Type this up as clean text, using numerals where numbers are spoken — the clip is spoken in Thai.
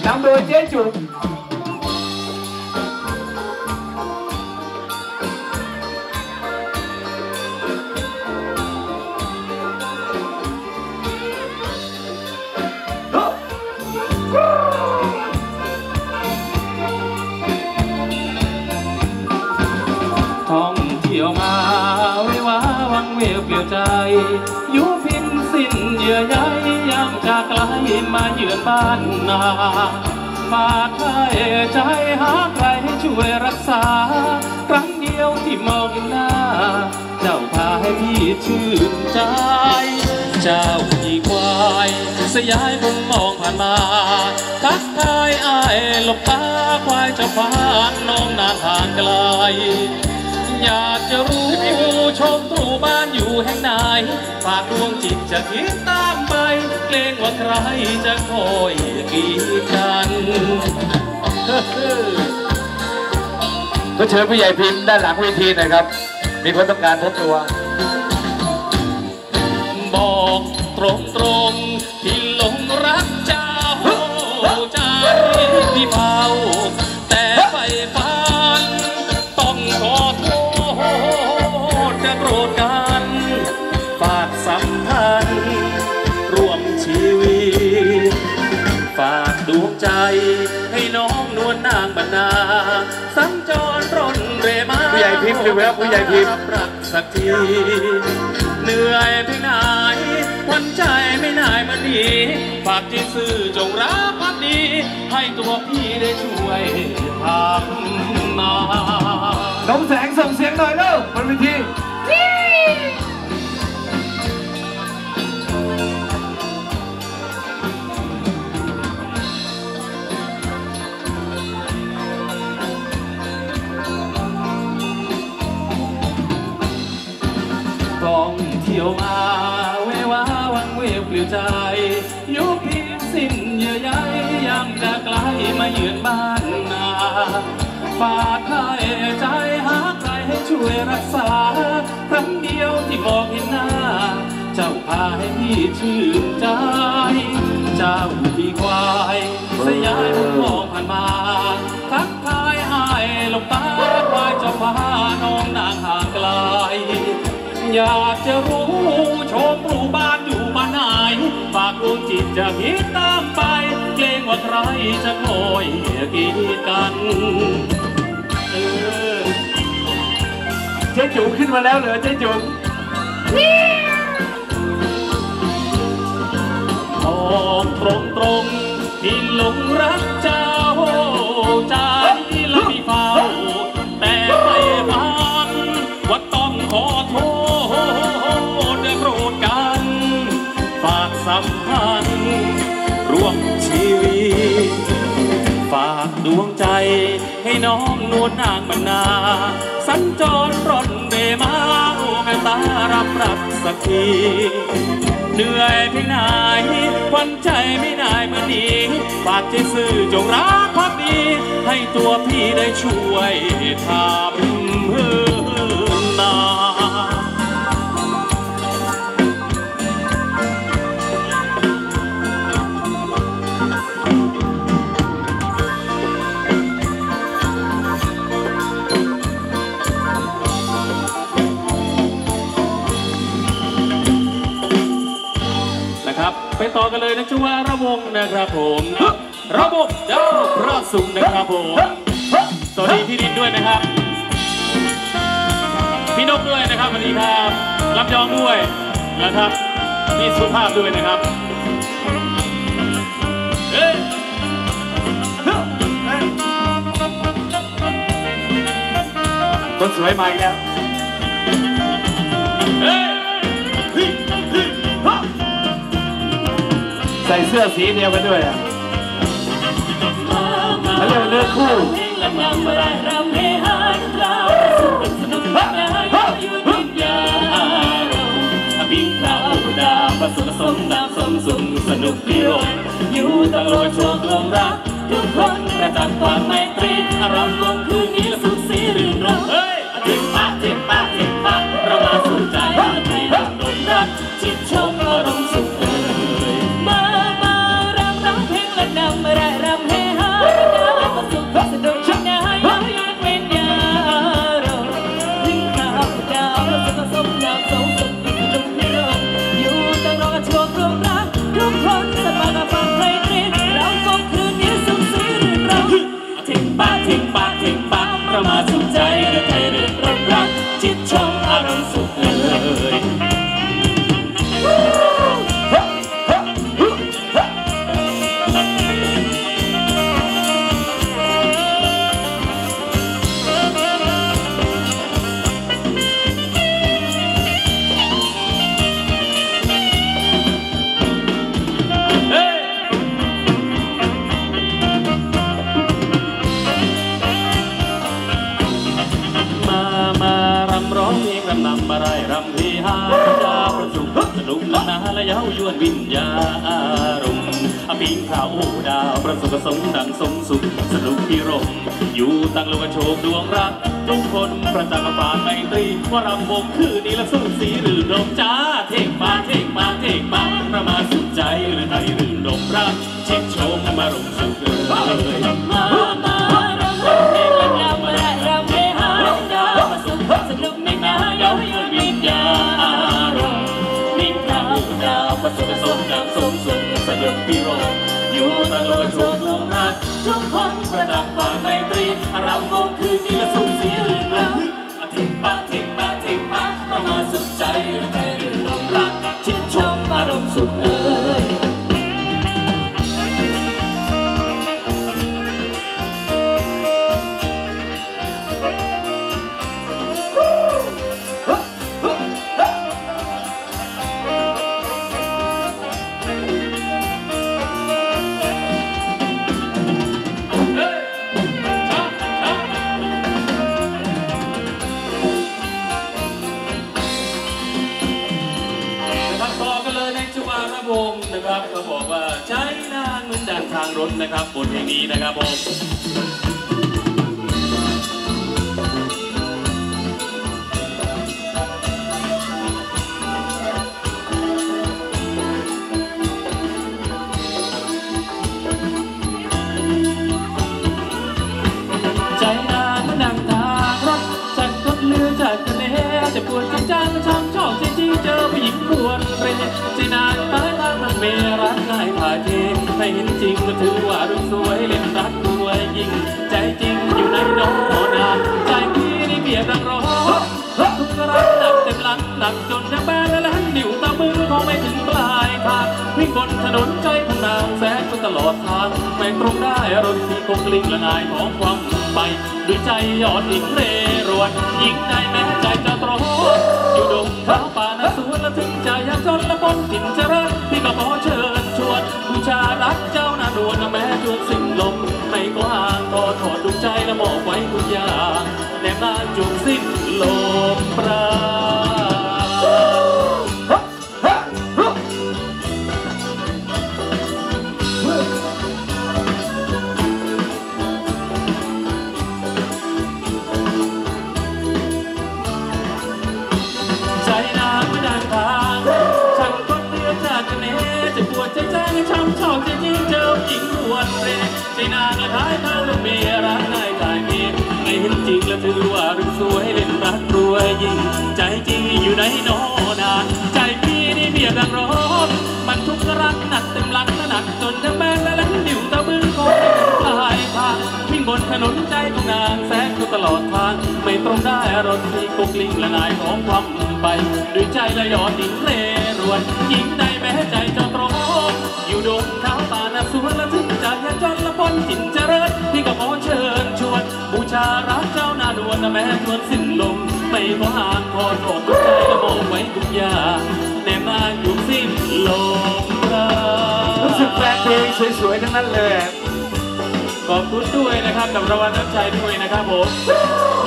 ำโดยเจ๊จุ๋มท่องเที่ยวมาเววาวังเววเปลี่ยวใจอยู่พินสิ้นเยื่อใยยามจากไกลมาเยือนบ้านนามาไทยใจหาใครให้ช่วยรักษาครั้งเดียวที่มองหน้าเจ้าพาให้พี่ชื่นใจเจ้าอีควายสยายผมมองผ่านมาทักทายอ้ายหลบตาควายจะพานน้องนานห่างไกลอยากจะรู้ชมตู้บ้านอยู่แห่งไหนฝากดวงจิตจะคิดตามไปเกรงว่าใครจะคอยกีดกันก็เชิญผู้ใหญ่พิมพ์ด้านหลังเวทีหน่อยครับมีคนต้องการพบตัวบอกตรงที่หลงรักเจ้าใจพี่เบาแต่ไฟฝันต้องขอโทษจะโกรธกันฝากสัมพันธ์ร่วมชีวิตฝากดวงใจให้น้องนวลนางบรรณาสัญจรร่อนเรมาผู้ใหญ่พิมพ์ดูแล้วผู้ใหญ่พิมพ์รักสักทีเหนื่อยเพียงไหนวันใจไม่นายมันดีฝากที่ซื่อจงรักพักดีให้ตัวพี่ได้ช่วยทำมาน้องแสงส่งเสียงหน่อยเร็วบนเวทีท่องเที่ยวมาเววาวังเววเปลี่ยวใจยุบพินสิ้นเยื่อใยยังจะไกลมาเยือนบ้านนาฝากให้ใจหาใครให้ช่วยรักษาครั้งเดียวที่มองเห็นหน้าเจ้าพาให้พี่ชื่นใจเจ้าที่ควายสยายผมมองผ่านมาทักทายให้หลบตาควายจะพาน้องนางห่างไกลอยากจะรู้ชมรูบ้านอยู่บ้านไหนฝากดวงจิตจะคิดตามไปเกรงว่าใครจะคอยกีดกันเจ๊จุ๋มขึ้นมาแล้วเหรอเจ๊จุ๋มตรงที่หลงรักเจ้าใจและพี่เฝ้าแต่ไม่ฟังว่าต้องขอโทษได้โปรดกันฝากสัมพันธ์ร่วมชีวิตฝากดวงใจให้น้องนวลนางบรรณาสัญจรร่อนเบมาโอ้แม่ตารับรักสักทีเหนื่อยเพียงไหนควันใจไม่ได้เหมือนนี้ฝากใจซื่อจงรักภักดีให้ตัวพี่ได้ช่วยทำนาไปต่อกันเลยนะจ๊ะว่าระวงนะครับผมระบบเจ้าพระสุขนะครับผมสวัสดีพี่ดินด้วยนะครับพี่นกด้วยนะครับสวัสดีครับรับยองด้วยนะครับพี่สุภาพด้วยนะครับคนสวยมาอีกแล้วใส่เสื้อสีเดียวกันด้วยอ่ะเขาเรียกว่าเลือกคู่บินคราวดาผสมผสมดาสมสุขสนุกพิรมอยู่ตลอดช่วงลมรักทุกคนประจันความไมตรีอารมณ์ลงคืนนี้สุขสีรื่นรมจิบปะจิบปะจิบปะเรามาสู่ใจในลมดมรักจิตชมอารมณ์สุขมารำร้องเพลงและนำรำให้ละนาและเย้ายวนวิญญาอารมณ์ปีนข่าวดาวประสบประสงค์ดังสมสุขสนุกพิรมอยู่ตั้งโลกโชคดวงรักทุกคนประจักษ์ปานไมตรีว่ารำวงคือนีละสู้สีรื่นรมจ้าเทกมาเทกมาเทกมาประมาสุดใจหรือไทยรื่นรมรักชิดโชมมารมสุขเลยมาเพลงเราเราเพหาดาวมาสุขสนุกในนาเย้ายวนวิญญาอารมณ์ปีนข่าวดาวประสบประสงค์ดังสมสุขสนุกพิรมอยู่ตั้งโลกโชคดวงรักทุกคนประดับปานไมตรีรำวงคือนีละสู้สีรื่นรมทิ้งมาทิ้งมาทิ้งมาประมาสุดใจใจรื่นรมรักชิดชมอารมณ์สุขเอ่ยนะครับเขาบอกว่าใช้นางเหมือนดังทางรถนะครับบทเพลงนี้นะครับผมใจนางเหมือนดังทางรถจากรถเรือจากทะเลจะปวดจริงจังช้ำชอบจริงๆเจอผู้หญิงปวดเรใจนางตายทางมันเมรักง่ายผ่าเทไม่เห็นจริงก็ถือว่ารุ่งสวยเล่นรักรวยยิ่งใจจริงอยู่ในน้องนาใจพี่นี่เบียดรังร้อนทุกรักหนักเต็มหลังหนักจนยังแบนและลันดิ่วตามือคงไม่ถึงปลายทางวิ่งบนถนนใจของนางแสนตลอดทางไม่ตรงได้รถที่คงกลิ้งละนายของความไปด้วยใจยอดหญิงเร่รวนหญิงในแม้ใจจะตรองอยู่ดงข้าวป่านาสวนและถึงใจยากจนและปนถิ่นเจริญพี่ก็ขอเชิญชวนบูชารักเจ้านาดวนแม้จนสิ้นลมไม่ก็ห่างทอดถอดดวงใจและมอบไว้ทุกอย่างแนบนาจุกสิ้นลมปราชอบจริงเจอหญิงอวดเรใจนางและท้ายทางเมียรักง่ายกายเมียไม่เห็นจริงและถือว่ารุ่งสวยเล่นรักรวยยิ่งใจจริงอยู่ในนอนานใจพี่นี่เบียดดังร้อนมันทุกรักหนักเต็มหลังหนักจนทั้งแบนและลังดิ่วตะบึงคอยปลายทางวิ่งบนถนนใจของนางแสนตลอดทางไม่ตรงได้รถที่กลิ้งละนายของความไปด้วยใจละยอดหญิงเร่รวนหญิงในแม้ใจจะตรงอยู่ดงข้าวป่านาสวนและถึงจากยาจนและปนถิ่นเจริญพี่ก็ขอเชิญชวนบูชารักเจ้านาดวนแม้ชวนสิ้นลมไม่ขอห่างขอโทษทุกใจและมองไว้ทุกอย่างแนบนาอยู่สิ้นลมรักรู้สึกแฟนเพลงสวยๆทั้งนั้นเลยขอบคุณด้วยนะครับกับรางวัลน้ำใจด้วยนะครับผม